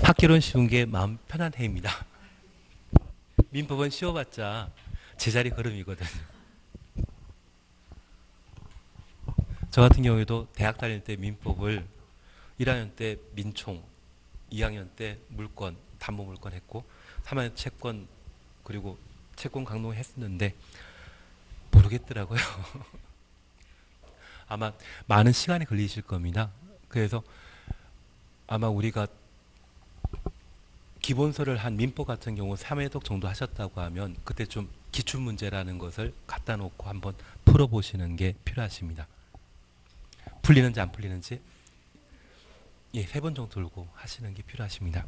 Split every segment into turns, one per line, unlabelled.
학개론 쉬운 게 마음 편한 해입니다. 민법은 쉬워봤자 제자리 걸음이거든. 저 같은 경우에도 대학 다닐 때 민법을 1학년 때 민총, 2학년 때 물권, 담보 물권 했고 3학년 채권 그리고 채권 강론 했었는데 모르겠더라고요. 아마 많은 시간이 걸리실 겁니다. 그래서 아마 우리가 기본서를 한 민법 같은 경우 3회독 정도 하셨다고 하면 그때 좀 기출문제라는 것을 갖다 놓고 한번 풀어보시는 게 필요하십니다. 풀리는지 안 풀리는지 3번 정도 들고 하시는 게 필요하십니다.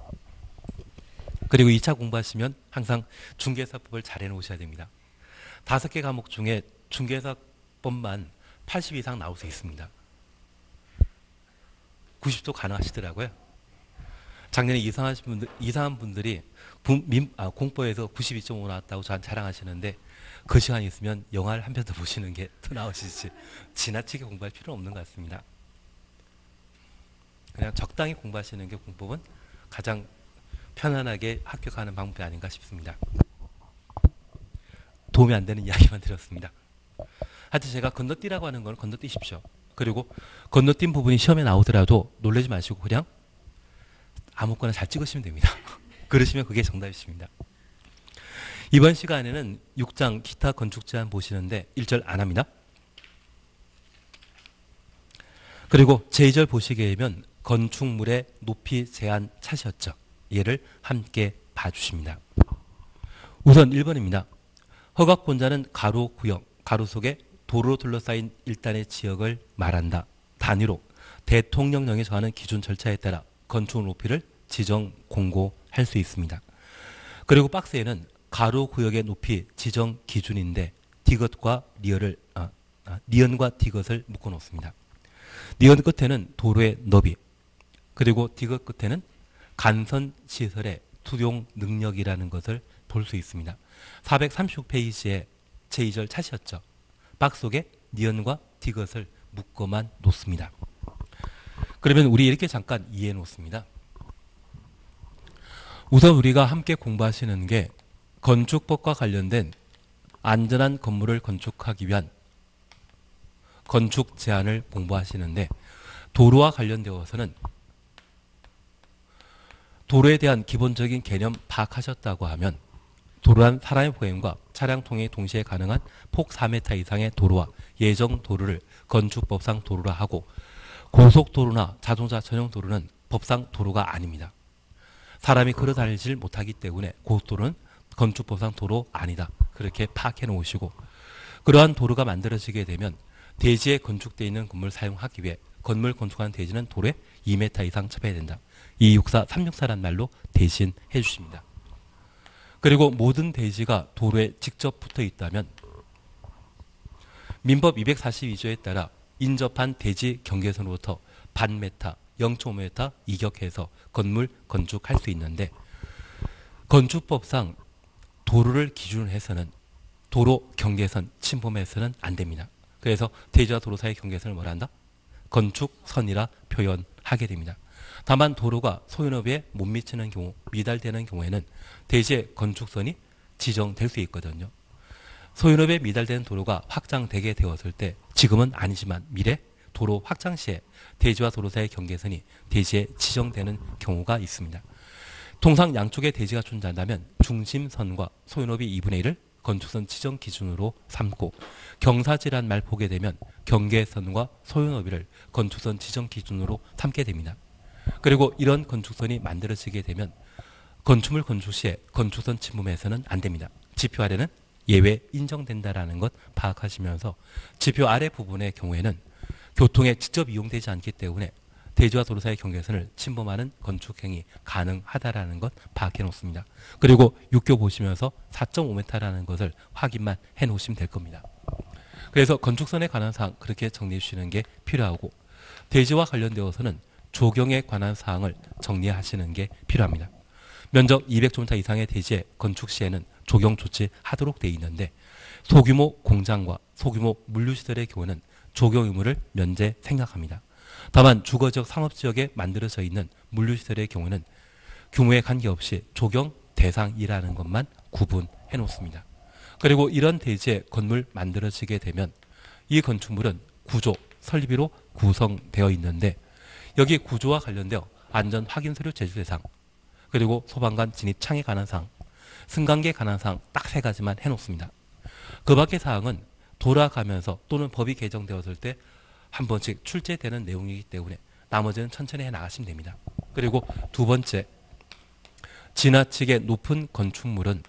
그리고 2차 공부하시면 항상 중개사법을 잘 해놓으셔야 됩니다. 5개 과목 중에 중개사법만 80 이상 나올 수 있습니다. 90도 가능하시더라고요. 작년에 이상한 분들이 공법에서 92.5 나왔다고 저한테 자랑하시는데 그 시간 있으면 영화를 한 편 더 보시는 게 더 나으시지 지나치게 공부할 필요는 없는 것 같습니다. 그냥 적당히 공부하시는 게 공법은 가장 편안하게 합격하는 방법이 아닌가 싶습니다. 도움이 안 되는 이야기만 드렸습니다. 하여튼 제가 건너뛰라고 하는 건 건너뛰십시오. 그리고 건너뛴 부분이 시험에 나오더라도 놀라지 마시고 그냥 아무거나 잘 찍으시면 됩니다. 그러시면 그게 정답이십니다. 이번 시간에는 6장 기타 건축 제한 보시는데 1절 안 합니다. 그리고 제2절 보시게 되면 건축물의 높이 제한 차시였죠. 얘를 함께 봐주십니다. 우선 1번입니다. 허가권자는 가로 구역, 가로 속에 도로로 둘러싸인 일단의 지역을 말한다. 단위로 대통령령에 정하는 기준 절차에 따라 건축 높이를 지정 공고할 수 있습니다. 그리고 박스에는 가로 구역의 높이 지정 기준인데 디귿과 니은과 디귿을 묶어 놓습니다. 니은 끝에는 도로의 너비, 그리고 디귿 끝에는 간선 시설의 투용 능력이라는 것을 볼 수 있습니다. 436페이지에 제2절 차시였죠. 박스 속에 니은과 디귿을 묶어만 놓습니다. 그러면 우리 이렇게 잠깐 이해해 놓습니다. 우선 우리가 함께 공부하시는 게 건축법과 관련된 안전한 건물을 건축하기 위한 건축 제한을 공부하시는데 도로와 관련되어서는 도로에 대한 기본적인 개념 파악하셨다고 하면 도로란 사람의 보행과 차량 통행이 동시에 가능한 폭 4m 이상의 도로와 예정 도로를 건축법상 도로라 하고 고속도로나 자동차 전용 도로는 법상 도로가 아닙니다. 사람이 걸어 다니질 못하기 때문에 고속도로는 건축법상 도로 아니다. 그렇게 파악해 놓으시고 그러한 도로가 만들어지게 되면 대지에 건축되어 있는 건물을 사용하기 위해 건물 건축하는 대지는 도로에 2m 이상 접해야 된다. 264, 364란 말로 대신해 주십니다. 그리고 모든 대지가 도로에 직접 붙어 있다면 민법 242조에 따라 인접한 대지 경계선으로부터 반메타, 0.5m 이격해서 건물 건축할 수 있는데 건축법상 도로를 기준으로 해서는 도로 경계선 침범해서는 안 됩니다. 그래서 대지와 도로 사이의 경계선을 뭐라 한다? 건축선이라 표현하게 됩니다. 다만 도로가 소유업에 못 미치는 경우, 미달되는 경우에는 대지의 건축선이 지정될 수 있거든요. 소유업에 미달되는 도로가 확장되게 되었을 때 지금은 아니지만 미래 도로 확장 시에 대지와 도로 사이의 경계선이 대지에 지정되는 경우가 있습니다. 통상 양쪽에 대지가 존재한다면 중심선과 소유업이 2분의 1을 건축선 지정 기준으로 삼고 경사지란 말 보게 되면 경계선과 소유너비를 건축선 지정 기준으로 삼게 됩니다. 그리고 이런 건축선이 만들어지게 되면 건축물 건축 시에 건축선 침범해서는 안 됩니다. 지표 아래는 예외 인정된다라는 것 파악하시면서 지표 아래 부분의 경우에는 교통에 직접 이용되지 않기 때문에 대지와 도로 사이의 경계선을 침범하는 건축행위 가능하다라는 것 파악해 놓습니다. 그리고 6교 보시면서 4.5m라는 것을 확인만 해 놓으시면 될 겁니다. 그래서 건축선에 관한 사항 그렇게 정리해 주시는 게 필요하고 대지와 관련되어서는 조경에 관한 사항을 정리하시는 게 필요합니다. 면적 200제곱미터 이상의 대지의 건축 시에는 조경 조치하도록 되어 있는데 소규모 공장과 소규모 물류시설의 경우는 조경 의무를 면제 생략합니다. 다만 주거지역 상업지역에 만들어져 있는 물류시설의 경우는 규모에 관계없이 적용 대상이라는 것만 구분해 놓습니다. 그리고 이런 대지에 건물 만들어지게 되면 이 건축물은 구조, 설비로 구성되어 있는데 여기 구조와 관련되어 안전 확인 서류 제출 대상, 그리고 소방관 진입 창에 관한 사항, 승강기에 관한 사항 딱 3가지만 해놓습니다. 그 밖의 사항은 돌아가면서 또는 법이 개정되었을 때 한 번씩 출제되는 내용이기 때문에 나머지는 천천히 해나가시면 됩니다. 그리고 두 번째, 지나치게 높은 건축물은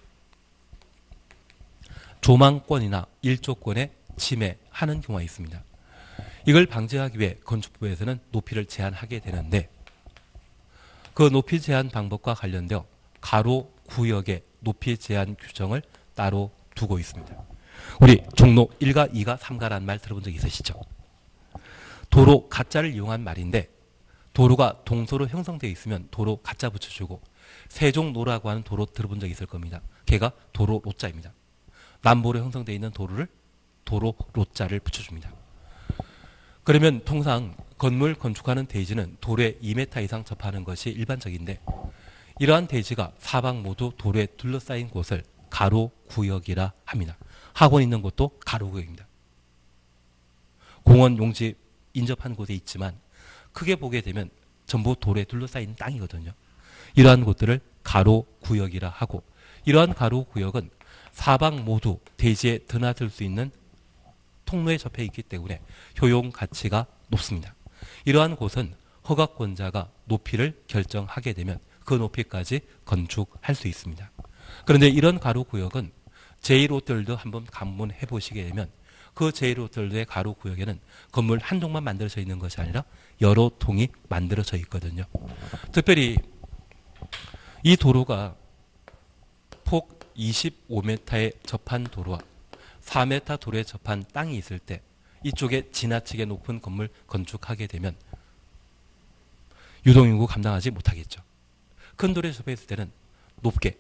조망권이나 일조권에 침해하는 경우가 있습니다. 이걸 방지하기 위해 건축부에서는 높이를 제한하게 되는데 그 높이 제한 방법과 관련되어 가로 구역의 높이 제한 규정을 따로 두고 있습니다. 우리 종로 1가, 2가, 3가라는 말 들어본 적 있으시죠? 도로 가짜를 이용한 말인데 도로가 동서로 형성되어 있으면 도로 가짜 붙여주고 세종로라고 하는 도로 들어본 적 있을 겁니다. 걔가 도로 로자입니다. 남보로 형성되어 있는 도로를 도로 로자를 붙여줍니다. 그러면 통상 건물 건축하는 대지는 도로에 2m 이상 접하는 것이 일반적인데 이러한 대지가 사방 모두 도로에 둘러싸인 곳을 가로구역이라 합니다. 학원 있는 곳도 가로구역입니다. 공원 용지 인접한 곳에 있지만 크게 보게 되면 전부 도로에 둘러싸인 땅이거든요. 이러한 곳들을 가로구역이라 하고 이러한 가로구역은 사방 모두 대지에 드나들 수 있는 통로에 접해 있기 때문에 효용 가치가 높습니다. 이러한 곳은 허가권자가 높이를 결정하게 되면 그 높이까지 건축할 수 있습니다. 그런데 이런 가로구역은 제1호텔도 한번 방문해 보시게 되면 그 제1호텔의 가로구역에는 건물 한 동만 만들어져 있는 것이 아니라 여러 통이 만들어져 있거든요. 특별히 이 도로가 폭 25m에 접한 도로와 4m 도로에 접한 땅이 있을 때 이쪽에 지나치게 높은 건물 건축하게 되면 유동인구 감당하지 못하겠죠. 큰 도로에 접해 있을 때는 높게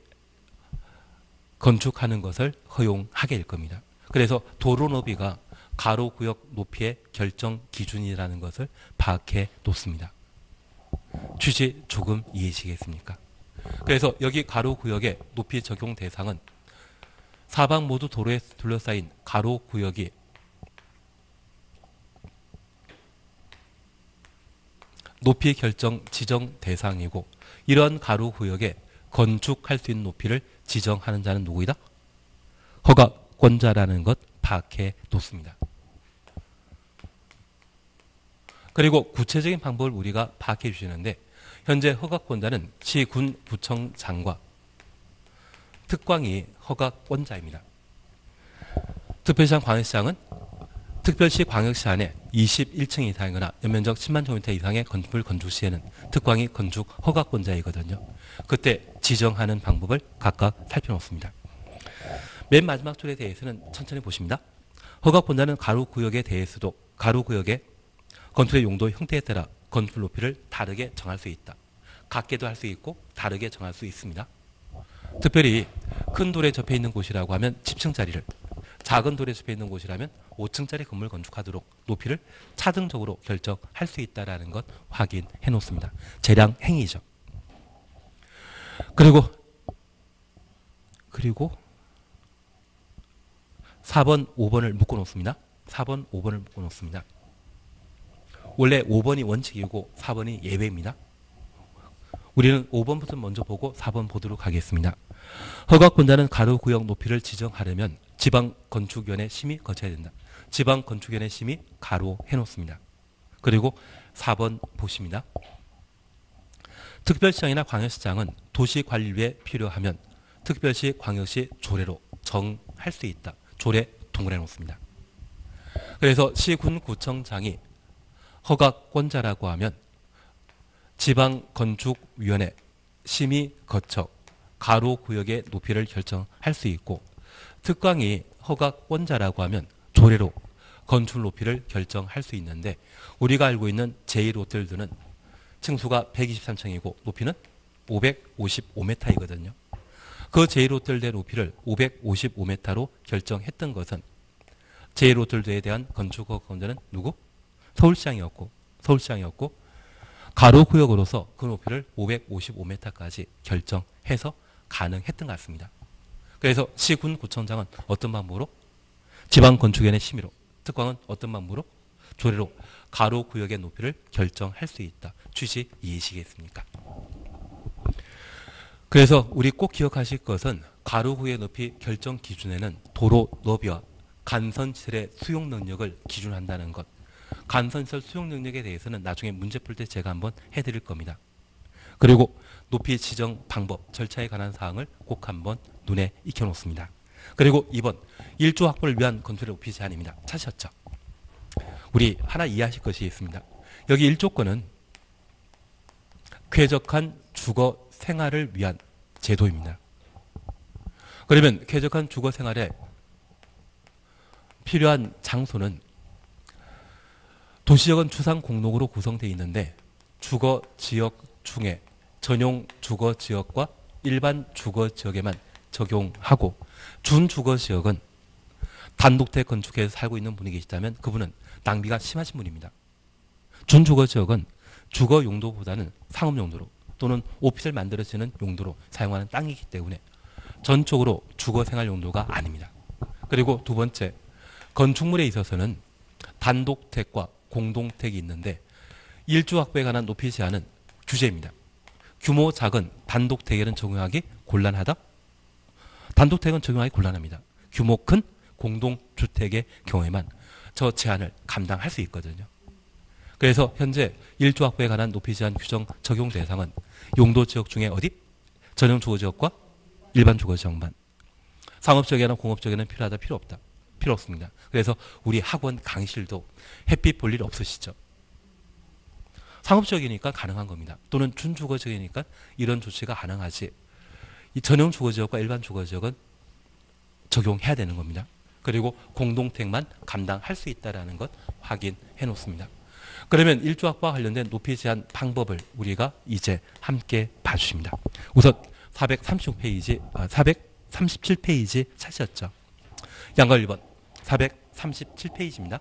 건축하는 것을 허용하게 될 겁니다. 그래서 도로 너비가 가로구역 높이의 결정 기준이라는 것을 파악해 놓습니다. 취지 조금 이해하시겠습니까? 그래서 여기 가로구역의 높이 적용 대상은 사방 모두 도로에 둘러싸인 가로구역이 높이 결정 지정 대상이고 이런 가로구역에 건축할 수 있는 높이를 지정하는 자는 누구이다? 허가권자라는 것 파악해 놓습니다. 그리고 구체적인 방법을 우리가 파악해 주시는데 현재 허가권자는 시, 군, 구청장과 특광이 허가권자입니다. 특별시장, 광역시장은 특별시, 광역시 안에 21층 이상이거나 연면적 10만 제곱미터 이상의 건물 건축 시에는 특광이 건축 허가권자이거든요. 그때 지정하는 방법을 각각 살펴놓습니다. 맨 마지막 줄에 대해서는 천천히 보십니다. 허가권자는 가로구역에 대해서도 가로구역의 건축의 용도 형태에 따라 건축 높이를 다르게 정할 수 있다. 같게도 할 수 있고 다르게 정할 수 있습니다. 특별히 큰 돌에 접해 있는 곳이라고 하면 10층짜리를, 작은 돌에 접해 있는 곳이라면 5층짜리 건물 건축하도록 높이를 차등적으로 결정할 수 있다는 것 확인해 놓습니다. 재량 행위죠. 그리고 4번, 5번을 묶어 놓습니다. 4번, 5번을 묶어 놓습니다. 원래 5번이 원칙이고 4번이 예외입니다. 우리는 5번부터 먼저 보고 4번 보도록 하겠습니다. 허가권자는 가로구역 높이를 지정하려면 지방건축위원회 심의 거쳐야 된다. 지방건축위원회 심의 가로 해놓습니다. 그리고 4번 보십니다. 특별시장이나 광역시장은 도시관리에 필요하면 특별시, 광역시 조례로 정할 수 있다. 조례 동그래 놓습니다. 그래서 시, 군, 구청장이 허가권자라고 하면 지방건축위원회 심의 거쳐 가로구역의 높이를 결정할 수 있고 특광이 허가권자라고 하면 조례로 건축 높이를 결정할 수 있는데 우리가 알고 있는 제1호텔들은 층수가 123층이고 높이는 555m이거든요. 그 제1호텔의 높이를 555m로 결정했던 것은 제1호텔에 대한 건축허가권자는 누구? 서울시장이었고 서울시장이었고 가로구역으로서 그 높이를 555m까지 결정해서 가능했던 것 같습니다. 그래서 시군 구청장은 어떤 방법으로? 지방건축위원회 심의로, 특광은 어떤 방법으로? 조례로 가로구역의 높이를 결정할 수 있다. 취지 이해시겠습니까? 그래서 우리 꼭 기억하실 것은 가로구역의 높이 결정 기준에는 도로 너비와 간선시설의 수용 능력을 기준한다는 것. 간선시설 수용 능력에 대해서는 나중에 문제 풀 때 제가 한번 해드릴 겁니다. 그리고 높이 지정 방법, 절차에 관한 사항을 꼭 한번 눈에 익혀놓습니다. 그리고 2번, 1조 확보를 위한 건축의 높이 제한입니다. 찾으셨죠? 우리 하나 이해하실 것이 있습니다. 여기 1조권은 쾌적한 주거 생활을 위한 제도입니다. 그러면 쾌적한 주거 생활에 필요한 장소는 도시적은 주상 공록으로 구성되어 있는데 주거 지역 중에 전용 주거 지역과 일반 주거 지역에만 적용하고 준주거 지역은 단독택 건축해서 살고 있는 분이 계시다면 그분은 낭비가 심하신 분입니다. 준주거 지역은 주거 용도보다는 상업 용도로 또는 오피스를 만들어지는 용도로 사용하는 땅이기 때문에 전적으로 주거 생활 용도가 아닙니다. 그리고 두 번째, 건축물에 있어서는 단독택과 공동택이 있는데 1조 확보에 관한 높이 제한은 규제입니다. 규모 작은 단독택에는 적용하기 곤란하다? 단독택은 적용하기 곤란합니다. 규모 큰 공동주택의 경우에만 저 제한을 감당할 수 있거든요. 그래서 현재 1조 확보에 관한 높이 제한 규정 적용 대상은 용도지역 중에 어디? 전용 주거지역과 일반 주거지역만. 상업지역이나 공업지역에는 필요하다, 필요 없다? 필요 없습니다. 그래서 우리 학원 강의실도 햇빛 볼 일 없으시죠? 상업지역이니까 가능한 겁니다. 또는 준주거지역이니까 이런 조치가 가능하지. 이 전용 주거지역과 일반 주거지역은 적용해야 되는 겁니다. 그리고 공동택만 감당할 수 있다는 것 확인해 놓습니다. 그러면 1조 확보와 관련된 높이 제한 방법을 우리가 이제 함께 봐주십니다. 우선 437페이지 찾으셨죠? 양가 1번 437페이지입니다.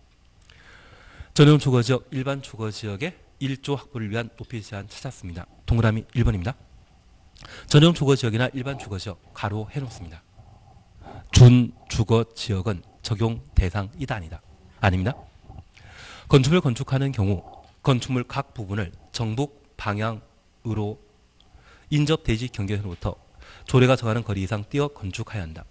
전용 주거지역, 일반 주거지역의 1조 확보를 위한 높이 제한 찾았습니다. 동그라미 1번입니다. 전용 주거지역이나 일반 주거지역 가로 해놓습니다. 준주거지역은 적용 대상이다, 아니다? 아닙니다. 건축물 건축하는 경우 건축물 각 부분을 정북 방향으로 인접 대지 경계선으로부터 조례가 정하는 거리 이상 띄어 건축해야 한다.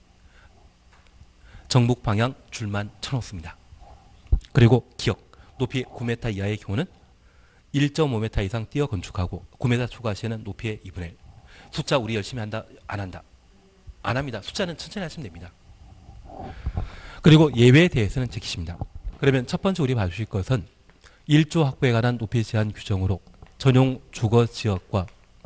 정북 방향 줄만 쳐놓습니다. 그리고 기억, 높이 9m 이하의 경우는 1.5m 이상 띄어 건축하고 9m 초과 시에는 높이의 2분의 1. 숫자 우리 열심히 한다? 안 한다? 안 합니다. 숫자는 천천히 하시면 됩니다. 그리고 예외에 대해서는 지키십니다. 그러면 첫 번째 우리 봐주실 것은 1조 확보에 관한 높이 제한 규정으로 전용 주거지역과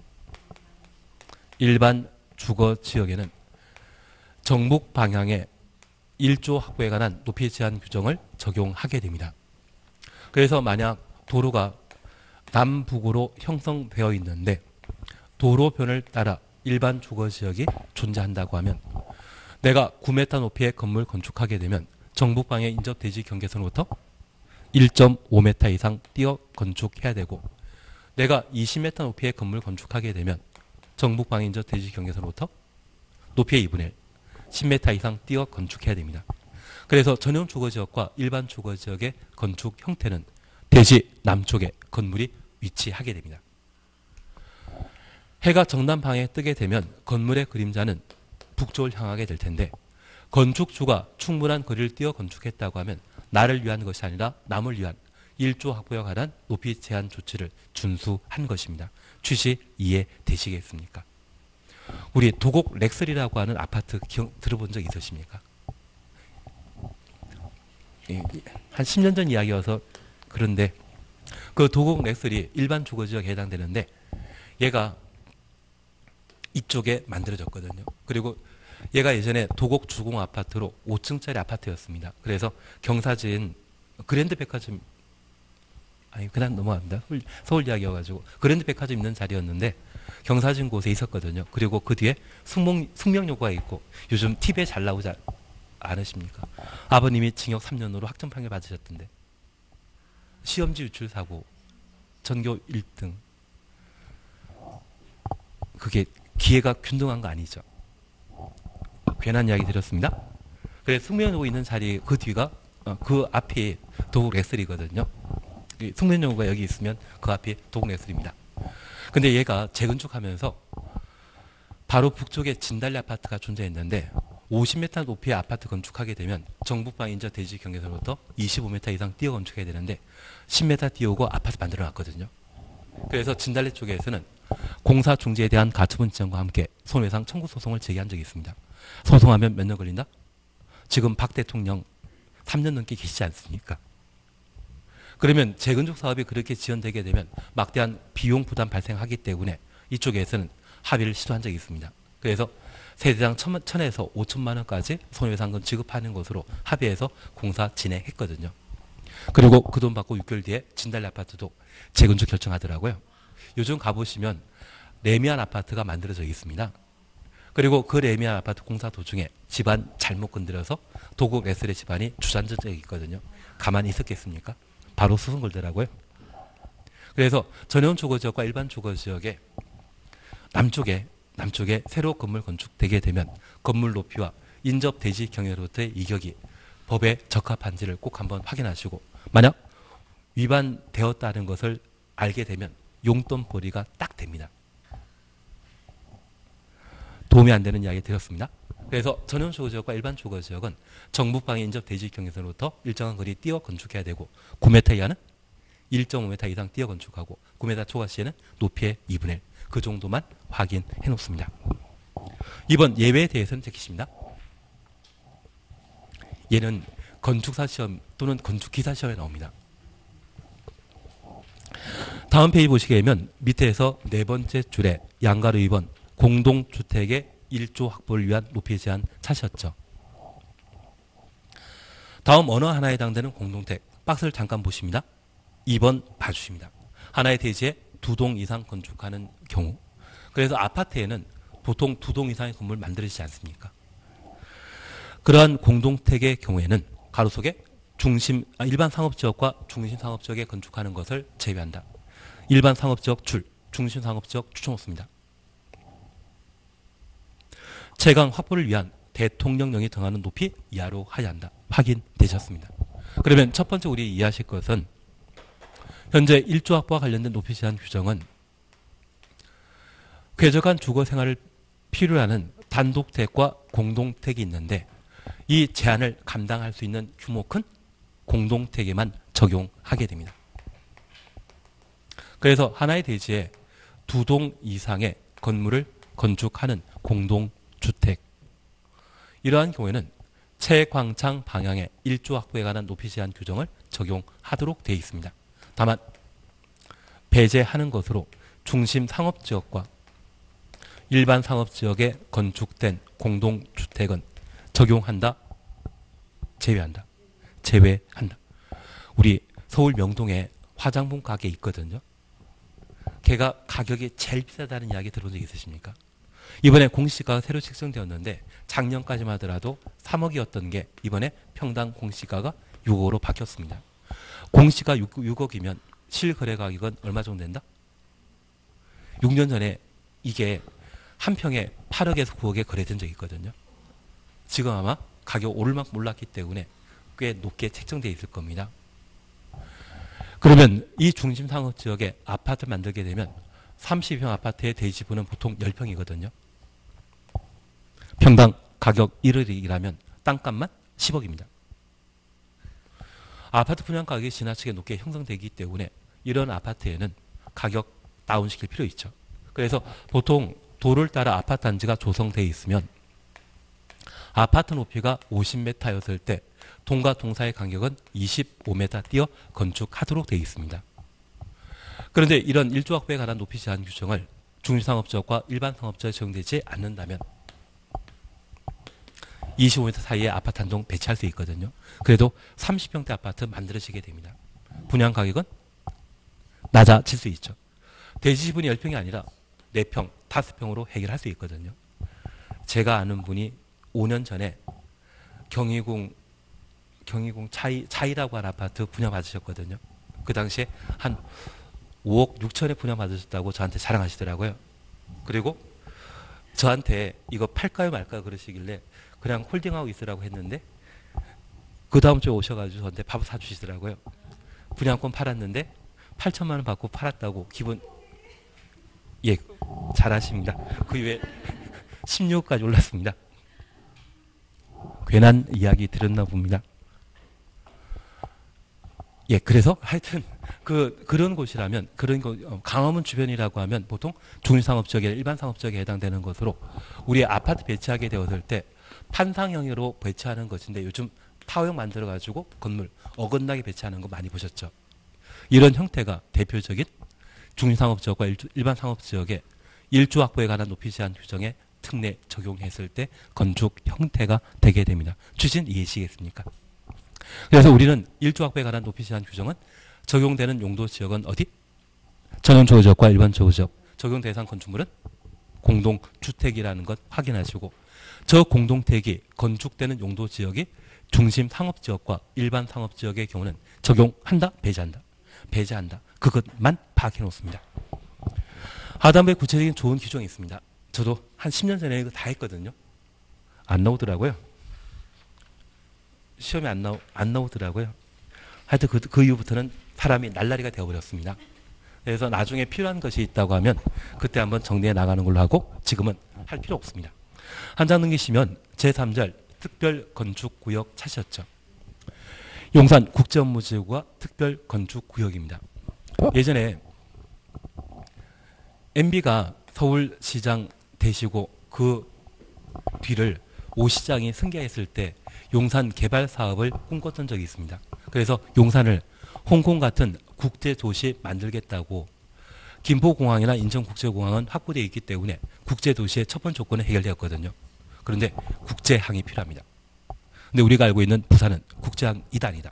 일반 주거지역에는 정북 방향의 1조 확보에 관한 높이 제한 규정을 적용하게 됩니다. 그래서 만약 도로가 남북으로 형성되어 있는데 도로변을 따라 일반 주거지역이 존재한다고 하면 내가 9m 높이의 건물 건축하게 되면 정북방의 인접대지 경계선으로부터 1.5m 이상 띄어 건축해야 되고 내가 20m 높이의 건물 건축하게 되면 정북방의 인접대지 경계선으로부터 높이의 2분의 1, 10m 이상 띄어 건축해야 됩니다. 그래서 전용 주거지역과 일반 주거지역의 건축 형태는 대지 남쪽에 건물이 위치하게 됩니다. 해가 정남방에 뜨게 되면 건물의 그림자는 북쪽을 향하게 될 텐데 건축주가 충분한 거리를 띄어 건축했다고 하면 나를 위한 것이 아니라 남을 위한 1조 확보에 관한 높이 제한 조치를 준수한 것입니다. 취지 이해되시겠습니까? 우리 도곡 렉슬이라고 하는 아파트 들어본 적 있으십니까? 한 10년 전 이야기여서 그런데 그 도곡 렉슬이 일반 주거지역에 해당되는데 얘가 이쪽에 만들어졌거든요. 그리고 얘가 예전에 도곡 주공 아파트로 5층짜리 아파트였습니다. 그래서 경사진 그랜드 백화점 아니 그냥 넘어갑니다. 서울 이야기여가지고 그랜드 백화점 있는 자리였는데 경사진 곳에 있었거든요. 그리고 그 뒤에 숙명여고가 있고 요즘 TV에 잘 나오지 않으십니까? 아버님이 징역 3년으로 확정 판결 받으셨던데 시험지 유출 사고, 전교 1등. 그게 기회가 균등한 거 아니죠. 괜한 이야기 드렸습니다. 그래서 숙면여고 있는 자리 그 뒤가 그 앞이 도곡 엑셀이거든요. 숙면여고가 여기 있으면 그 앞이 도곡 엑셀입니다. 근데 얘가 재건축하면서 바로 북쪽에 진달래 아파트가 존재했는데 50m 높이의 아파트 건축하게 되면 정북방 인접 대지 경계선부터 25m 이상 띄어 건축해야 되는데 10m 띄우고 아파트 만들어 놨거든요. 그래서 진달래 쪽에서는 공사 중지에 대한 가처분 지정과 함께 손해상 청구 소송을 제기한 적이 있습니다. 소송하면 몇 년 걸린다? 지금 박 대통령 3년 넘게 계시지 않습니까? 그러면 재건축 사업이 그렇게 지연되게 되면 막대한 비용 부담 발생하기 때문에 이쪽에서는 합의를 시도한 적이 있습니다. 그래서 세대당 1,000에서 5천만 원까지 손해상금 지급하는 것으로 합의해서 공사 진행했거든요. 그리고 그 돈 받고 6개월 뒤에 진달래 아파트도 재건축 결정하더라고요. 요즘 가보시면 레미안 아파트가 만들어져 있습니다. 그리고 그 레미안 아파트 공사 도중에 집안 잘못 건드려서 도곡 엑셀의 집안이 주저앉은 적이 있거든요. 가만히 있었겠습니까? 바로 수승 걸더라고요. 그래서 전용 주거지역과 일반 주거지역에 남쪽에 새로 건물 건축되게 되면 건물 높이와 인접 대지 경계로부터의 이격이 법에 적합한지를 꼭 한번 확인하시고 만약 위반되었다는 것을 알게 되면 용돈벌이가 딱 됩니다. 도움이 안 되는 이야기 드렸습니다. 그래서 전용 주거지역과 일반 주거지역은 정북방의 인접 대지 경계선으로부터 일정한 거리 띄어 건축해야 되고 9m 이하는 1.5m 이상 띄어 건축하고 9m 초과 시에는 높이의 2분의 1. 그 정도만 확인해 놓습니다. 이번 예외에 대해서는 제키십니다. 얘는 건축사 시험 또는 건축기사 시험에 나옵니다. 다음 페이지 보시게 되면 밑에서 네 번째 줄에 양가로 2번 공동주택의 1조 확보를 위한 높이 제한 찾으셨죠. 다음 어느 하나에 해당되는 공동택 박스를 잠깐 보십니다. 2번 봐주십니다. 하나의 대지에 2동 이상 건축하는 경우. 그래서 아파트에는 보통 2동 이상의 건물을 만들어지지 않습니까? 그러한 공동택의 경우에는 가로 속에 일반 상업지역과 중심 상업지역에 건축하는 것을 제외한다. 일반 상업지역 중심 상업지역 추천없습니다. 채광 확보를 위한 대통령령이 정하는 높이 이하로 하여야 한다. 확인되셨습니다. 그러면 첫 번째 우리 이해하실 것은 현재 1조 확보와 관련된 높이 제한 규정은 쾌적한 주거 생활을 필요로 하는 단독택과 공동택이 있는데 이 제한을 감당할 수 있는 규모 큰 공동택에만 적용하게 됩니다. 그래서 하나의 대지에 2동 이상의 건물을 건축하는 공동주택. 이러한 경우에는 채광창 방향의 1조 확보에 관한 높이 제한 규정을 적용하도록 되어 있습니다. 다만 배제하는 것으로 중심 상업지역과 일반 상업지역에 건축된 공동주택은 적용한다, 제외한다. 제외한다. 우리 서울 명동에 화장품 가게 있거든요. 걔가 가격이 제일 비싸다는 이야기 들어본 적 있으십니까? 이번에 공시가가 새로 책정되었는데 작년까지만 하더라도 3억이었던 게 이번에 평당 공시가가 6억으로 바뀌었습니다. 공시가 6억이면 실거래 가격은 얼마 정도 된다? 6년 전에 이게 한 평에 8억에서 9억에 거래된 적이 있거든요. 지금 아마 가격 오를 만큼 올랐기 때문에 꽤 높게 책정되어 있을 겁니다. 그러면 이 중심 상업지역에 아파트를 만들게 되면 30평 아파트의 대지분은 보통 10평이거든요. 평당 가격 1억이라면 땅값만 10억입니다. 아파트 분양 가격이 지나치게 높게 형성되기 때문에 이런 아파트에는 가격 다운시킬 필요 있죠. 그래서 보통 도를 따라 아파트 단지가 조성되어 있으면 아파트 높이가 50m였을 때 동과 동사의 간격은 25m 띄어 건축하도록 되어 있습니다. 그런데 이런 1조 확보에 관한 높이 제한 규정을 중심상업지역과 일반 상업지역에 적용되지 않는다면 25m 사이에 아파트 한 동 배치할 수 있거든요. 그래도 30평대 아파트 만들어지게 됩니다. 분양 가격은 낮아질 수 있죠. 대지 지분이 10평이 아니라 4평, 5평으로 해결할 수 있거든요. 제가 아는 분이 5년 전에 경희궁 차이라고 하는 아파트 분양 받으셨거든요. 그 당시에 한 5억 6천에 분양받으셨다고 저한테 자랑하시더라고요. 그리고 저한테 이거 팔까요 말까요 그러시길래 그냥 홀딩하고 있으라고 했는데 그 다음 주에 오셔가지고 저한테 밥 사주시더라고요. 분양권 팔았는데 8천만 원 받고 팔았다고 기분 예 잘하십니다. 그 이후에 16억까지 올랐습니다. 괜한 이야기 들었나 봅니다. 예, 그래서 하여튼 그런 곳이라면 그런 곳 강화문 주변이라고 하면 보통 중심상업지역에 일반 상업지역에 해당되는 것으로 우리 아파트 배치하게 되었을 때 판상형으로 배치하는 것인데 요즘 타워형 만들어 가지고 건물 어긋나게 배치하는 거 많이 보셨죠. 이런 형태가 대표적인 중심상업지역과 일반 상업지역의 일조 확보에 관한 높이 제한 규정에 특례 적용했을 때 건축 형태가 되게 됩니다. 추진 이해하시겠습니까? 그래서 우리는 일조 확보에 관한 높이 제한 규정은 적용되는 용도 지역은 어디? 전용주거 지역과 일반 주거 지역. 적용 대상 건축물은 공동주택이라는 것 확인하시고 저 공동택이 건축되는 용도 지역이 중심 상업지역과 일반 상업지역의 경우는 적용한다? 배제한다? 배제한다. 그것만 파악해 놓습니다. 하단부에 구체적인 좋은 규정이 있습니다. 저도 한 10년 전에 이거 다 했거든요. 안 나오더라고요. 시험에 안 나오더라고요. 하여튼 그 이후부터는 사람이 날라리가 되어버렸습니다. 그래서 나중에 필요한 것이 있다고 하면 그때 한번 정리해 나가는 걸로 하고 지금은 할 필요 없습니다. 한 장 넘기시면 제3절 특별건축구역 찾으셨죠. 용산 국제업무지구가 특별건축구역입니다. 예전에 MB가 서울시장 되시고 그 뒤를 오 시장이 승계했을 때 용산 개발 사업을 꿈꿨던 적이 있습니다. 그래서 용산을 홍콩 같은 국제도시 만들겠다고 김포공항이나 인천국제공항은 확보되어 있기 때문에 국제도시의 첫 번째 조건은 해결되었거든요. 그런데 국제항이 필요합니다. 근데 우리가 알고 있는 부산은 국제항 2단이다.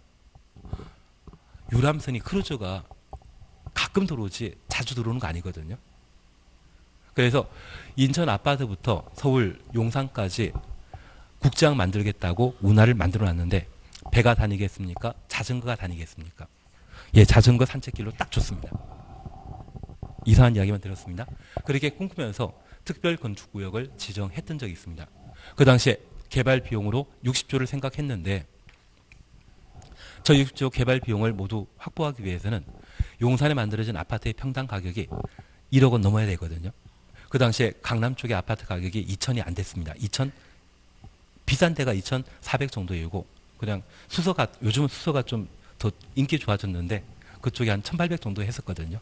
유람선이 크루즈가 가끔 들어오지 자주 들어오는 거 아니거든요. 그래서 인천 아파트부터 서울 용산까지 국제항 만들겠다고 운하를 만들어 놨는데 배가 다니겠습니까? 자전거가 다니겠습니까? 예, 자전거 산책길로 딱 좋습니다. 이상한 이야기만 들었습니다. 그렇게 꿈꾸면서 특별건축구역을 지정했던 적이 있습니다. 그 당시에 개발 비용으로 60조를 생각했는데 저 60조 개발 비용을 모두 확보하기 위해서는 용산에 만들어진 아파트의 평당 가격이 1억 원 넘어야 되거든요. 그 당시에 강남 쪽의 아파트 가격이 2천이 안 됐습니다. 2천 비싼 데가 2,400 정도이고 그냥 수서가 요즘은 수서가 좀 더 인기 좋아졌는데 그쪽이 한 1,800 정도 했었거든요.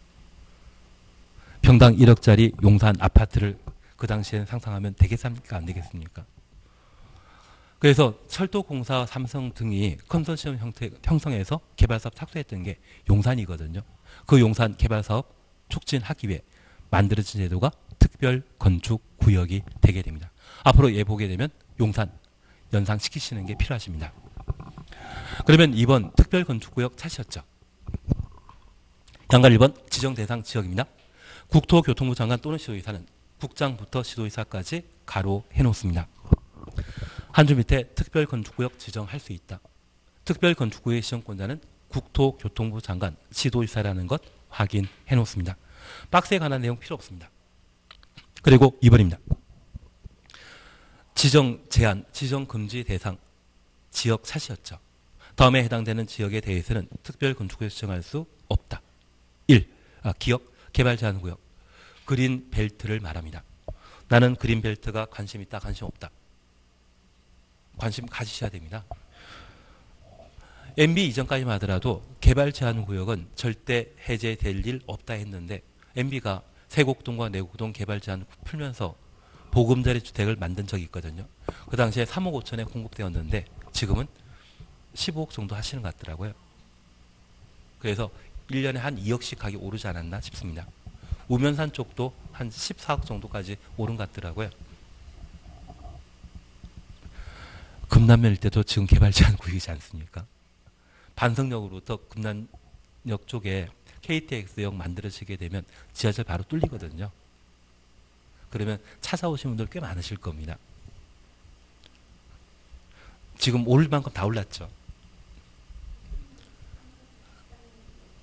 평당 1억짜리 용산 아파트를 그 당시에는 상상하면 되겠습니까? 안 되겠습니까? 그래서 철도공사, 삼성 등이 컨소시엄 형성해서 개발사업 착수했던 게 용산이거든요. 그 용산 개발사업 촉진하기 위해 만들어진 제도가 특별건축구역이 되게 됩니다. 앞으로 예 보게 되면 용산 연상시키시는 게 필요하십니다. 그러면 2번 특별건축구역 찾으셨죠? 양갈 1번 지정대상 지역입니다. 국토교통부 장관 또는 시도의사는 국장부터 시도의사까지 가로 해놓습니다. 한 줄 밑에 특별건축구역 지정할 수 있다. 특별건축구역의 지정권자는 국토교통부 장관, 시도의사라는 것 확인해 놓습니다. 박스에 관한 내용 필요 없습니다. 그리고 2번입니다. 지정 제한, 지정 금지 대상, 지역 찾으셨죠. 다음에 해당되는 지역에 대해서는 특별건축구역 지정할 수 없다. 1. 기역, 개발 제한 구역. 그린 벨트를 말합니다. 나는 그린 벨트가 관심 있다, 관심 없다. 관심 가지셔야 됩니다. MB 이전까지만 하더라도 개발 제한 구역은 절대 해제될 일 없다 했는데 MB가 세곡동과 내곡동 개발 제한 풀면서 보금자리 주택을 만든 적이 있거든요. 그 당시에 3억 5천에 공급되었는데 지금은 15억 정도 하시는 것 같더라고요. 그래서 1년에 한 2억씩 가격이 오르지 않았나 싶습니다. 우면산 쪽도 한 14억 정도까지 오른 것 같더라고요. 금남면 일대도 지금 개발 제한 구역이지 않습니까? 반성역으로부터 금남역 쪽에 KTX역 만들어지게 되면 지하철 바로 뚫리거든요. 그러면 찾아오신 분들 꽤 많으실 겁니다. 지금 오를 만큼 다 올랐죠.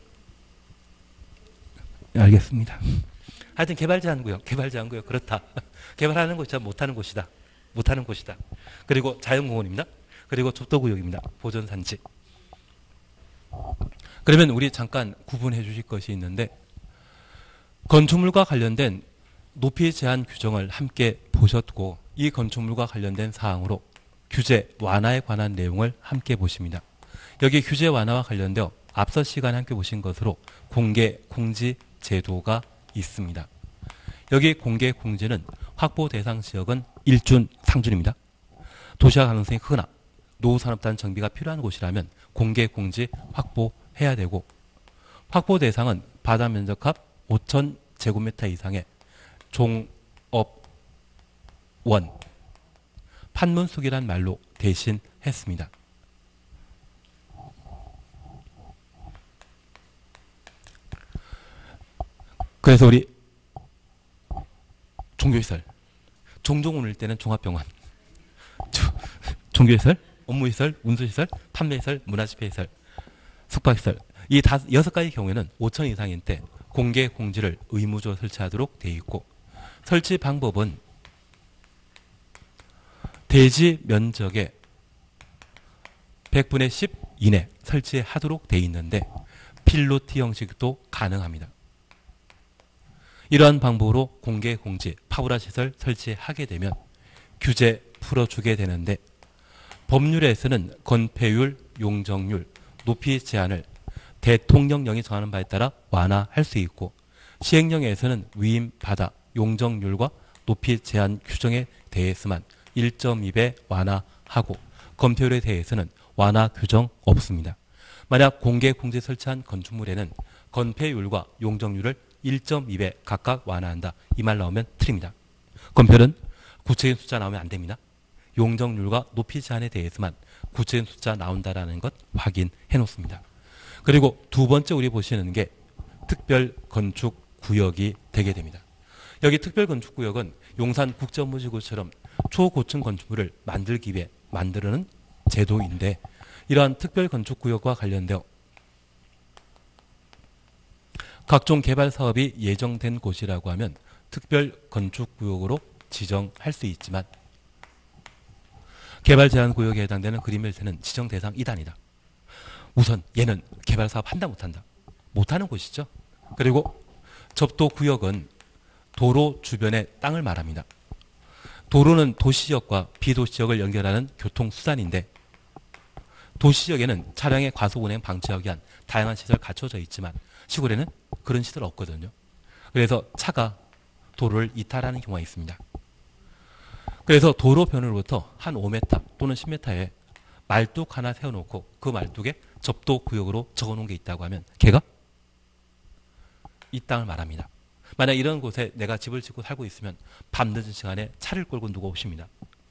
알겠습니다. 하여튼 개발제한구역 그렇다. 개발하는 곳이다, 못하는 곳이다. 못하는 곳이다. 그리고 자연공원입니다. 그리고 좁도구역입니다. 보전산지. 그러면 우리 잠깐 구분해 주실 것이 있는데, 건축물과 관련된 높이 제한 규정을 함께 보셨고, 이 건축물과 관련된 사항으로 규제 완화에 관한 내용을 함께 보십니다. 여기 규제 완화와 관련되어 앞서 시간에 함께 보신 것으로 공개 공지 제도가 있습니다. 여기 공개 공지는 확보 대상 지역은 1준 상준입니다. 도시화 가능성이 크거나 노후산업단 정비가 필요한 곳이라면 공개 공지 확보해야 되고, 확보 대상은 바다 면적합 5,000제곱미터 이상의 종업원, 판문숙이란 말로 대신했습니다. 그래서 우리 종교시설, 종종 오늘 때는 종합병원, 종교시설, 업무시설, 운수시설, 판매시설, 문화집회시설, 숙박시설, 이 6가지 경우에는 5천 이상인 때 공개 공지를 의무적으로 설치하도록 되어 있고, 설치 방법은 대지 면적의 100분의 10 이내 설치하도록 되어 있는데 필로티 형식도 가능합니다. 이러한 방법으로 공개 공지, 파브라 시설 설치하게 되면 규제 풀어주게 되는데, 법률에서는 건폐율, 용적률, 높이 제한을 대통령령이 정하는 바에 따라 완화할 수 있고, 시행령에서는 위임 바다 용적률과 높이 제한 규정에 대해서만 1.2배 완화하고, 건폐율에 대해서는 완화 규정 없습니다. 만약 공개 공지 설치한 건축물에는 건폐율과 용적률을 1.2배 각각 완화한다, 이 말 나오면 틀립니다. 건폐율은 구체적인 숫자 나오면 안 됩니다. 용적률과 높이 제한에 대해서만 구체적인 숫자 나온다라는 것 확인해 놓습니다. 그리고 두 번째 우리 보시는 게 특별 건축 구역이 되게 됩니다. 여기 특별 건축 구역은 용산 국제업무지구처럼 초고층 건축물을 만들기 위해 만드는 제도인데, 이러한 특별 건축 구역과 관련되어 각종 개발 사업이 예정된 곳이라고 하면 특별 건축 구역으로 지정할 수 있지만, 개발 제한 구역에 해당되는 그린벨트는 지정 대상 2단이다. 우선 얘는 개발 사업 한다 못한다? 못하는 곳이죠. 그리고 접도 구역은 도로 주변의 땅을 말합니다. 도로는 도시지역과 비도시지역을 연결하는 교통수단인데, 도시지역에는 차량의 과속 운행 방지하기 위한 다양한 시설 갖춰져 있지만 시골에는 그런 시설 없거든요. 그래서 차가 도로를 이탈하는 경우가 있습니다. 그래서 도로 변으로부터 한 5m 또는 10m에 말뚝 하나 세워놓고 그 말뚝에 접도 구역으로 적어놓은 게 있다고 하면 걔가 이 땅을 말합니다. 만약 이런 곳에 내가 집을 짓고 살고 있으면 밤늦은 시간에 차를 끌고 누가 오십니다.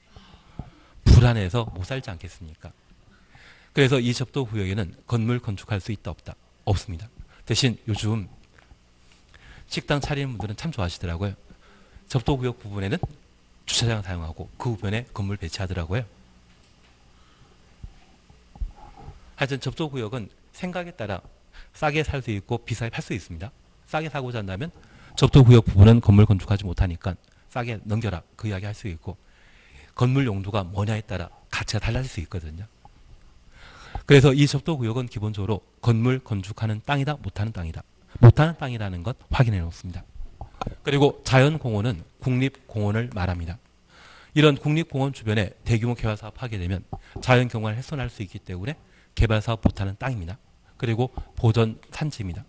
불안해서 못 살지 않겠습니까? 그래서 이 접도 구역에는 건물 건축할 수 있다 없다? 없습니다. 대신 요즘 식당 차리는 분들은 참 좋아하시더라고요. 접도 구역 부분에는 주차장을 사용하고 그 부분에 건물 배치하더라고요. 하여튼 접도 구역은 생각에 따라 싸게 살 수 있고 비싸게 팔 수 있습니다. 싸게 사고자 한다면 접도 구역 부분은 건물 건축하지 못하니까 싸게 넘겨라, 그 이야기 할 수 있고, 건물 용도가 뭐냐에 따라 가치가 달라질 수 있거든요. 그래서 이 접도 구역은 기본적으로 건물 건축하는 땅이다, 못하는 땅이다. 못하는 땅이라는 것 확인해 놓습니다. 그리고 자연공원은 국립공원을 말합니다. 이런 국립공원 주변에 대규모 개발 사업 하게 되면 자연경관을 훼손할 수 있기 때문에 개발 사업 못하는 땅입니다. 그리고 보전 산지입니다.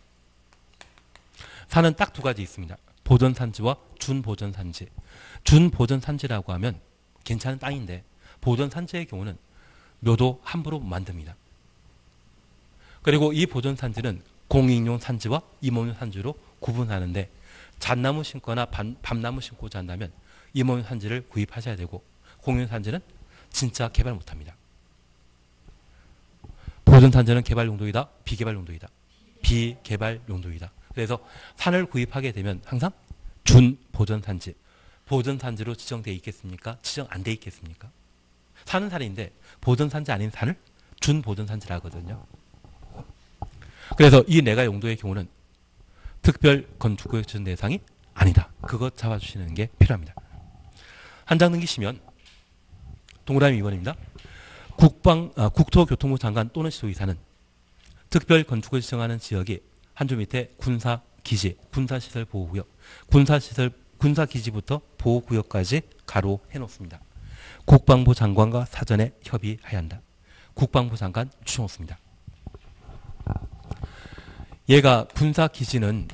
산은 딱 두 가지 있습니다. 보전 산지와 준보전 산지. 준보전 산지라고 하면 괜찮은 땅인데, 보전 산지의 경우는 묘도 함부로 못 만듭니다. 그리고 이 보전 산지는 공익용 산지와 임업용 산지로 구분하는데, 잣나무 심거나 밤나무 심고자 한다면 임업용 산지를 구입하셔야 되고, 공익용 산지는 진짜 개발 못합니다. 보전 산지는 개발 용도이다, 비개발 용도이다. 비개발 용도이다. 그래서 산을 구입하게 되면 항상 준보전 산지, 보전 산지로 지정되어 있겠습니까? 지정 안 돼 있겠습니까? 산은 산인데 보전 산지 아닌 산을 준보전 산지라 하거든요. 그래서 이 네가 용도의 경우는 특별 건축구역 지정 대상이 아니다. 그것 잡아주시는 게 필요합니다. 한 장 넘기시면 동그라미 2번입니다. 국토교통부 장관 또는 시도의사는 특별 건축을 지정하는 지역이 한 줄 밑에 군사기지, 군사시설 보호구역, 군사기지부터 보호구역까지 가로 해놓습니다. 국방부 장관과 사전에 협의해야 한다. 국방부 장관 추천했습니다. 얘가 군사기지는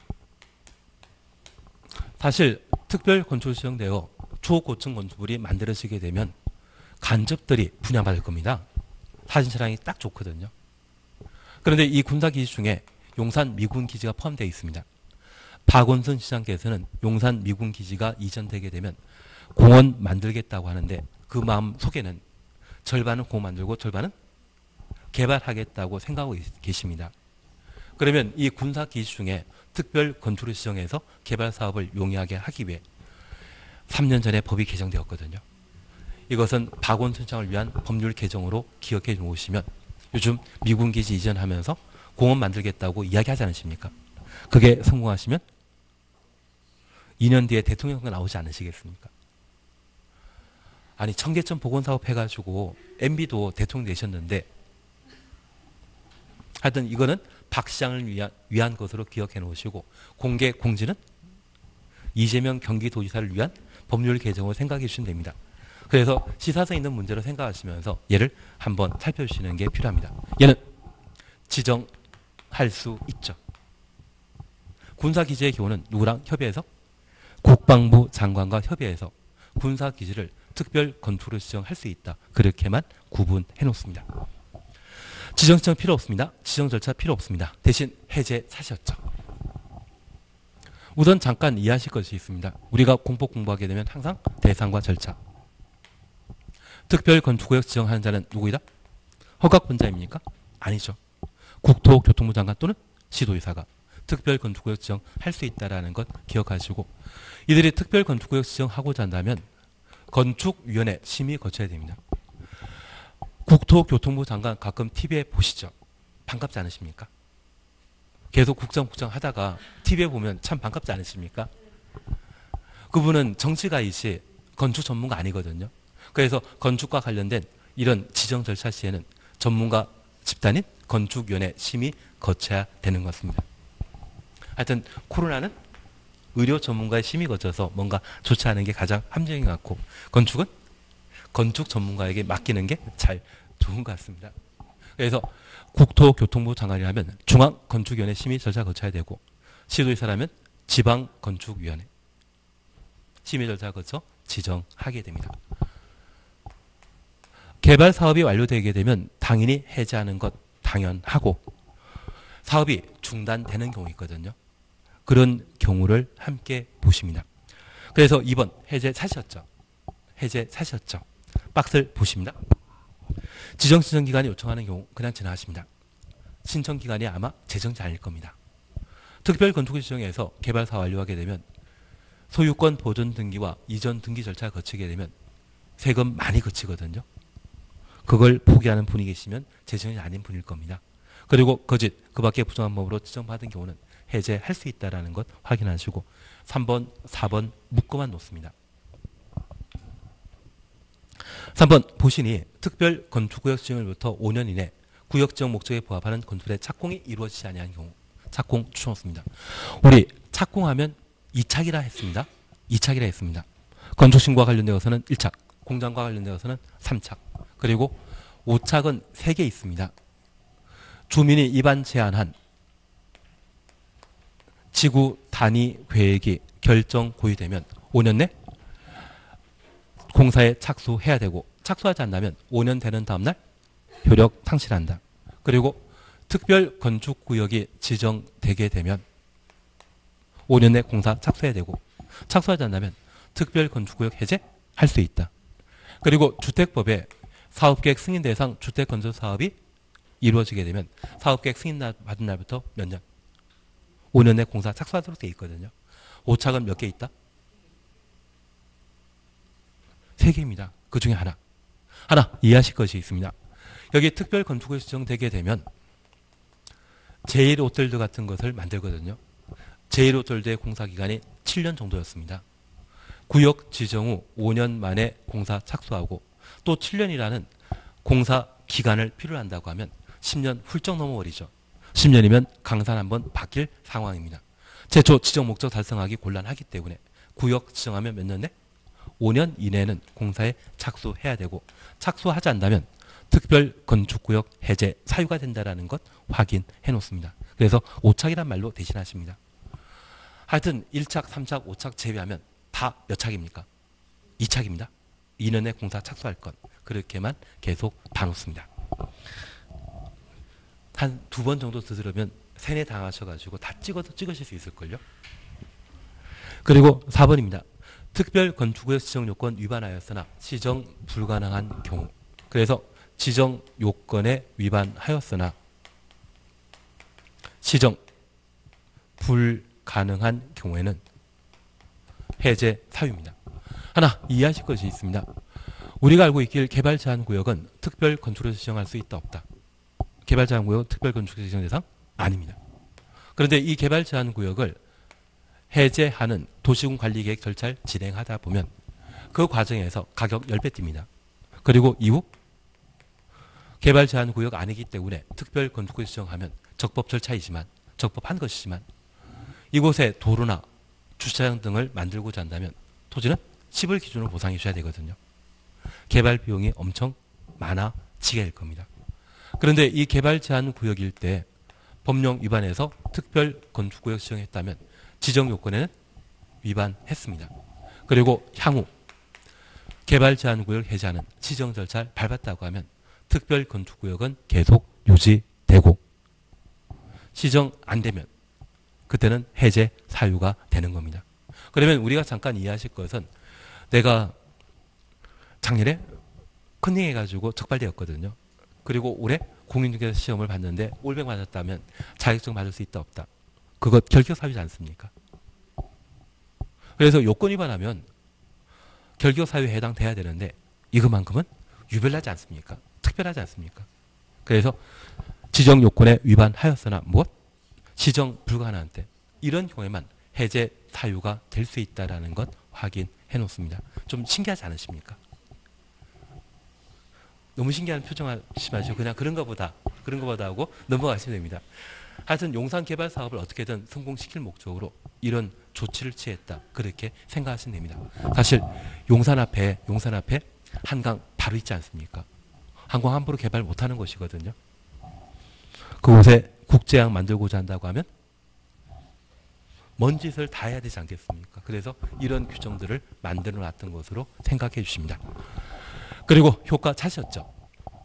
사실 특별 건축 지정되어 초고층 건축물이 만들어지게 되면 간접들이 분양받을 겁니다. 사진촬영이 딱 좋거든요. 그런데 이 군사기지 중에 용산 미군기지가 포함되어 있습니다. 박원순 시장께서는 용산 미군기지가 이전되게 되면 공원 만들겠다고 하는데 그 마음 속에는 절반은 공원 만들고 절반은 개발하겠다고 생각하고 계십니다. 그러면 이 군사기지 중에 특별 건축을 지정해서 개발 사업을 용이하게 하기 위해 3년 전에 법이 개정되었거든요. 이것은 박원순 시장을 위한 법률 개정으로 기억해 놓으시면 요즘 미군기지 이전하면서 공원 만들겠다고 이야기하지 않으십니까? 그게 성공하시면 2년 뒤에 대통령 선거 나오지 않으시겠습니까? 아니 청계천 복원사업 해가지고 MB도 대통령 되셨는데 하여튼 이거는 박 시장을 위한 것으로 기억해 놓으시고 공개 공지는 이재명 경기도지사를 위한 법률 개정을 생각해 주시면 됩니다. 그래서 시사성 있는 문제로 생각하시면서 얘를 한번 살펴주시는 게 필요합니다. 얘는 지정할 수 있죠. 군사기지의 경우는 누구랑 협의해서? 국방부 장관과 협의해서 군사기지를 특별 건축으로 지정할 수 있다. 그렇게만 구분해 놓습니다. 지정 신청 필요 없습니다. 지정 절차 필요 없습니다. 대신 해제 사시였죠. 우선 잠깐 이해하실 것이 있습니다. 우리가 공법공부하게 되면 항상 대상과 절차. 특별 건축구역 지정하는 자는 누구이다? 허가권자입니까? 아니죠. 국토교통부 장관 또는 시도의사가 특별 건축구역 지정할 수 있다는 것 기억하시고 이들이 특별 건축구역 지정하고자 한다면 건축위원회 심의 거쳐야 됩니다. 국토교통부 장관 가끔 TV에 보시죠. 반갑지 않으십니까? 계속 국정 하다가 TV에 보면 참 반갑지 않으십니까? 그분은 정치가이시 건축 전문가 아니거든요. 그래서 건축과 관련된 이런 지정 절차 시에는 전문가 집단인 건축위원회 심의 거쳐야 되는 것 같습니다. 하여튼 코로나는 의료 전문가의 심의 거쳐서 뭔가 좋지 않은 게 가장 함정인 것 같고 건축은 건축 전문가에게 맡기는 게 잘 좋은 것 같습니다. 그래서 국토교통부 장관이라면 중앙건축위원회 심의 절차 거쳐야 되고 시도의사라면 지방건축위원회 심의 절차 거쳐 지정하게 됩니다. 개발 사업이 완료되게 되면 당연히 해제하는 것 당연하고 사업이 중단되는 경우 있거든요. 그런 경우를 함께 보십니다. 그래서 2번 해제 사셨죠. 해제 사셨죠. 박스를 보십니다. 지정 신청 기간이 요청하는 경우 그냥 지나가십니다. 신청 기간이 아마 재정지 아닐 겁니다. 특별 건축을 지정해서 개발 사업 완료하게 되면 소유권 보존 등기와 이전 등기 절차를 거치게 되면 세금 많이 거치거든요. 그걸 포기하는 분이 계시면 재정이 아닌 분일 겁니다. 그리고 거짓, 그 밖에 부정한 법으로 지정받은 경우는 해제할 수 있다는 것 확인하시고 3번, 4번 묶어만 놓습니다. 3번 보시니 특별 건축구역 지정일부터 5년 이내 구역 지정 목적에 부합하는 건축물의 착공이 이루어지지 아니한 경우 착공 추천했습니다. 우리 착공하면 2착이라 했습니다. 2착이라 했습니다. 건축신고와 관련되어서는 1착, 공장과 관련되어서는 3착, 그리고 5착은 3개 있습니다. 주민이 입안 제한한 지구 단위 계획이 결정 고의되면 5년 내 공사에 착수해야 되고 착수하지 않는다면 5년 되는 다음날 효력 상실한다. 그리고 특별 건축구역이 지정되게 되면 5년 내 공사 착수해야 되고 착수하지 않는다면 특별 건축구역 해제할 수 있다. 그리고 주택법에 사업계획 승인 대상 주택건설 사업이 이루어지게 되면 사업계획 승인 받은 날부터 몇 년? 5년 내 공사 착수하도록 되어 있거든요. 5착은 몇 개 있다? 3개입니다. 그 중에 하나 이해하실 것이 있습니다. 여기 특별 건축을 지정되게 되면 제1 호텔들 같은 것을 만들거든요. 제1호 공사 기간이 7년 정도였습니다. 구역 지정 후 5년 만에 공사 착수하고 또 7년이라는 공사 기간을 필요로 한다고 하면 10년 훌쩍 넘어버리죠. 10년이면 강산 한번 바뀔 상황입니다. 최초 지정 목적 달성하기 곤란하기 때문에 구역 지정하면 몇 년 내? 5년 이내에는 공사에 착수해야 되고 착수하지 않는다면 특별 건축구역 해제 사유가 된다는 것 확인해 놓습니다. 그래서 5착이란 말로 대신하십니다. 하여튼 1착, 3착, 5착 제외하면 다 몇 착입니까? 2착입니다. 2년 내 공사 착수할 것. 그렇게만 계속 봐놓습니다. 한 2번 정도 들으면 세뇌 당하셔가지고 다 찍으실 수 있을걸요. 그리고 4번입니다. 특별 건축구역 지정 요건 위반하였으나 지정 불가능한 경우. 그래서 지정 요건에 위반하였으나 지정 불가능한 경우에는 해제 사유입니다. 하나 이해하실 것이 있습니다. 우리가 알고 있길 개발 제한 구역은 특별 건축으로 지정할 수 있다 없다. 개발 제한 구역은 특별 건축 지정 대상 아닙니다. 그런데 이 개발 제한 구역을 해제하는 도시군 관리 계획 절차를 진행하다 보면 그 과정에서 가격 10배 뜁니다. 그리고 이후 개발 제한 구역 아니기 때문에 특별 건축구역 지정하면 적법 절차이지만 적법한 것이지만 이곳에 도로나 주차장 등을 만들고자 한다면 토지는 10을 기준으로 보상해 줘야 되거든요. 개발 비용이 엄청 많아지게 될 겁니다. 그런데 이 개발 제한 구역일 때 법령 위반해서 특별 건축구역 지정했다면 지정 요건에는 위반했습니다. 그리고 향후 개발 제한 구역 해제하는 지정 절차를 밟았다고 하면 특별 건축구역은 계속 유지되고 지정 안 되면 그때는 해제 사유가 되는 겁니다. 그러면 우리가 잠깐 이해하실 것은 내가 작년에 컨닝 해가지고 적발되었거든요. 그리고 올해 공인중개사 시험을 봤는데 올백 맞았다면 자격증 받을 수 있다 없다. 그것 결격 사유지 않습니까? 그래서 요건 위반하면 결격 사유에 해당돼야 되는데 이것만큼은 유별나지 않습니까? 특별하지 않습니까? 그래서 지정 요건에 위반하였으나 무엇? 지정 불가능한 때 이런 경우에만 해제 사유가 될 수 있다는 것 확인해 놓습니다. 좀 신기하지 않으십니까? 너무 신기한 표정하지 마시고 그냥 그런가 보다 하고 넘어가시면 됩니다. 하여튼 용산 개발 사업을 어떻게든 성공시킬 목적으로 이런 조치를 취했다. 그렇게 생각하시면 됩니다. 사실 용산 앞에 한강 바로 있지 않습니까? 한강 함부로 개발 못하는 곳이거든요. 그곳에 국제항 만들고자 한다고 하면 먼 짓을 다 해야 되지 않겠습니까? 그래서 이런 규정들을 만들어 놨던 것으로 생각해 주십니다. 그리고 효과 찾으셨죠?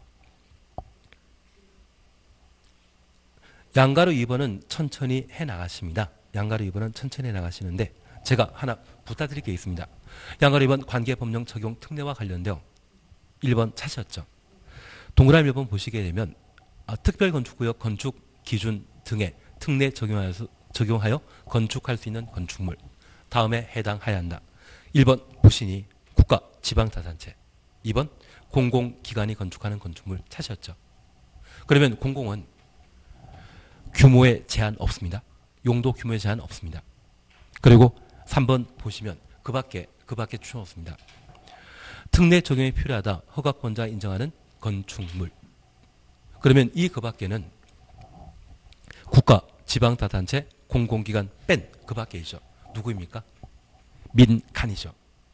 양가로 2번은 천천히 해나가십니다. 양가로 2번은 천천히 해나가시는데 제가 하나 부탁드릴 게 있습니다. 양가로 2번 관계법령 적용 특례와 관련되어 1번 찾으셨죠? 동그라미 1번 보시게 되면 특별건축구역 건축 기준 등의 특례 적용하여 건축할 수 있는 건축물 다음에 해당하여야 한다. 1번 보시니 국가 지방자산체 2번 공공기관이 건축하는 건축물 찾으셨죠? 그러면 공공은 규모에 제한 없습니다. 용도 규모에 제한 없습니다. 그리고 3번 보시면 그 밖에 추천없습니다. 특례 적용이 필요하다. 허가권자 인정하는 건축물. 그러면 이 그 밖에는 국가, 지방자산체, 공공기관 뺀 그 밖에 있죠. 누구입니까? 민간이죠.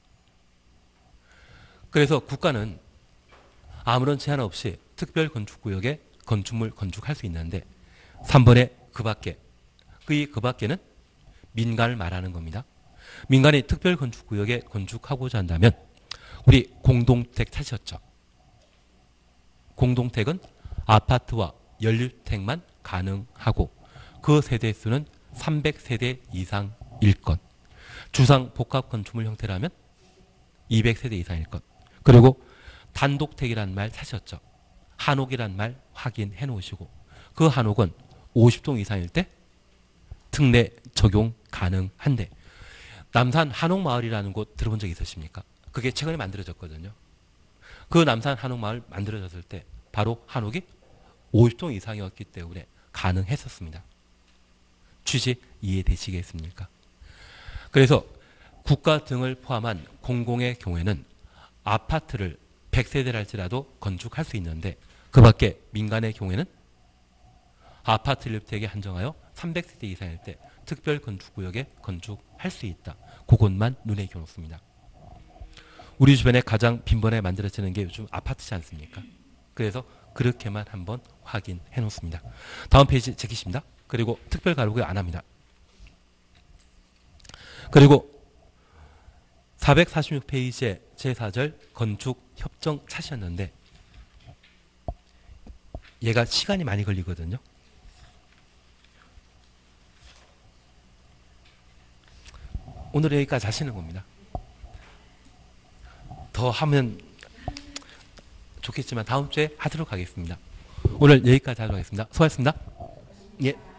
그래서 국가는 아무런 제한 없이 특별 건축구역에 건축물 건축할 수 있는데 3번에 그 밖에 그 밖에는 민간을 말하는 겁니다. 민간이 특별 건축구역에 건축하고자 한다면 우리 공동택 찾으셨죠? 공동택은 아파트와 연립택만 가능하고 그 세대수는 300세대 이상일 것. 주상 복합 건축물 형태라면 200세대 이상일 것. 그리고 단독택이라는 말 찾으셨죠? 한옥이라는 말 확인해 놓으시고 그 한옥은 50동 이상일 때 특례 적용 가능한데 남산 한옥마을이라는 곳 들어본 적 있으십니까? 그게 최근에 만들어졌거든요. 그 남산 한옥마을 만들어졌을 때 바로 한옥이 50동 이상이었기 때문에 가능했었습니다. 취지 이해되시겠습니까? 그래서 국가 등을 포함한 공공의 경우에는 아파트를 100세대를 할지라도 건축할 수 있는데 그 밖에 민간의 경우에는 아파트 1주택에 한정하여 300세대 이상일 때 특별 건축구역에 건축할 수 있다. 그것만 눈에 익혀놓습니다. 우리 주변에 가장 빈번하게 만들어지는 게 요즘 아파트지 않습니까? 그래서 그렇게만 한번 확인해 놓습니다. 다음 페이지 제끼십니다. 그리고 특별 가로구역 안 합니다. 그리고 446페이지의 제4절 건축 협정 차시였는데 얘가 시간이 많이 걸리거든요. 오늘 여기까지 하시는 겁니다. 더 하면 좋겠지만 다음 주에 하도록 하겠습니다. 오늘 여기까지 하도록 하겠습니다. 수고하셨습니다. 예.